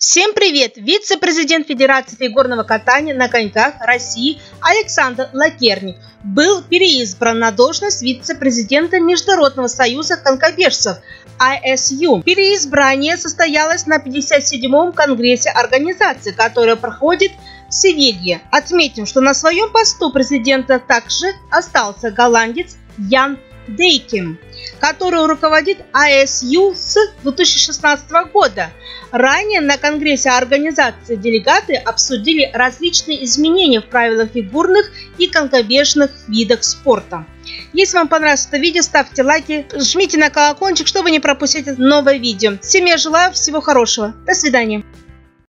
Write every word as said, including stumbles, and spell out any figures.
Всем привет! Вице-президент Федерации фигурного катания на коньках России Александр Лакерник был переизбран на должность вице-президента Международного союза конькобежцев ай эс ю. Переизбрание состоялось на пятьдесят седьмом конгрессе организации, которая проходит в Севилье. Отметим, что на своем посту президента также остался голландец Ян Дейкем, который руководит ай эс ю с две тысячи шестнадцатого года. Ранее на конгрессе организации делегаты обсудили различные изменения в правилах фигурных и конькобежных видах спорта. Если вам понравилось это видео, ставьте лайки, жмите на колокольчик, чтобы не пропустить новое видео. Всем я желаю всего хорошего. До свидания.